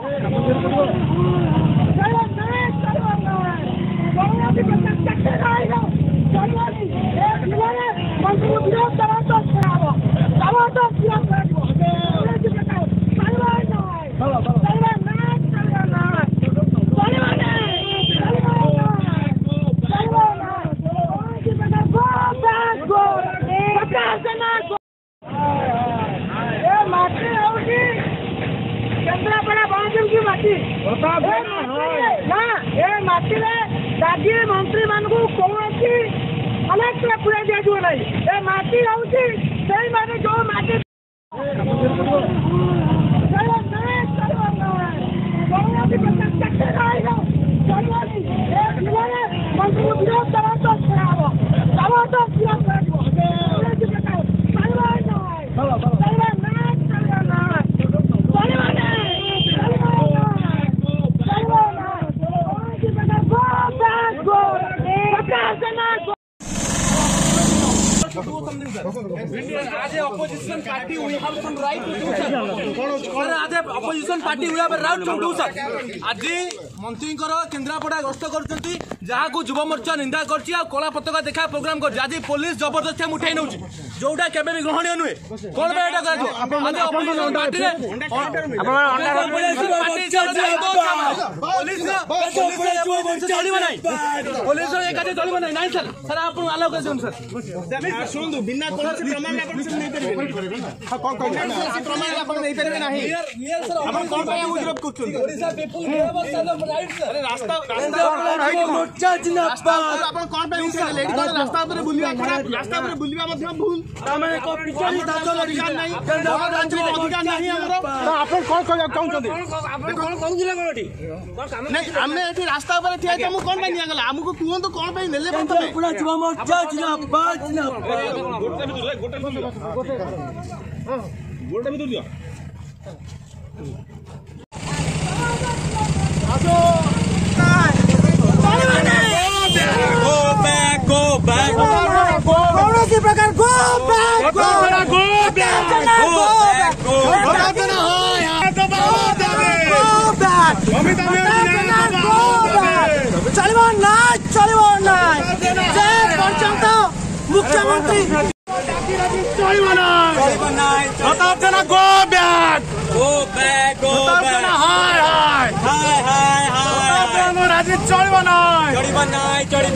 राज्य मंत्री मान कौन कलेक्टर पूरा दिया ना ये माटी रोचे जो माटी मंत्री विरोध as a opposition party we have some right to do sir as a opposition party we have a right to do sir आज मंत्री केन्द्रापड़ा गस्त करछंती जहा को युवा मोर्चा निंदा करछि आ कला पताका देखा प्रोग्राम कर आज पुलिस जबरदस्ती उठाई नउछि जोटा केबे भी ग्रहणीय नुहे कोन बे एटा करजो आज अपन पार्टी रे पुलिस चलिबो नै पुलिस एकाते चलिबो नै नाही सर सर आपण आलो करछन सर सुन बिना कोनसी प्रमाण आपण नहीं परिबे हां प्रमाण आपण नहीं परिबे नाही आपण कोन पे विरोध करछन ओडिसा पीपल व्यवस्था राइट सर रास्ता मोर्चा जिंदाबाद आपण कोन पे उठे लेडी कोन रास्ता पर बुलिया खराब रास्ता पर बुलिया मध्ये भूल तमे को पिछली दादल अधिकार नहीं अधिकार नहीं हमरो आपण कोन कहया चाहउछथि आपण कोन कहउजिला कोठी नहीं हमने एठी रास्ता पर ठिया त हम कोन पे निया गला हमको कुहन तो कोन पे नेले पतमे पूरा युवा मोर्चा जिंदाबाद गोटे भी दियो आजो go back कौन प्रकार go back चलिबो ना पर्यंत मुख्यमंत्री go back राजी चलिबो ना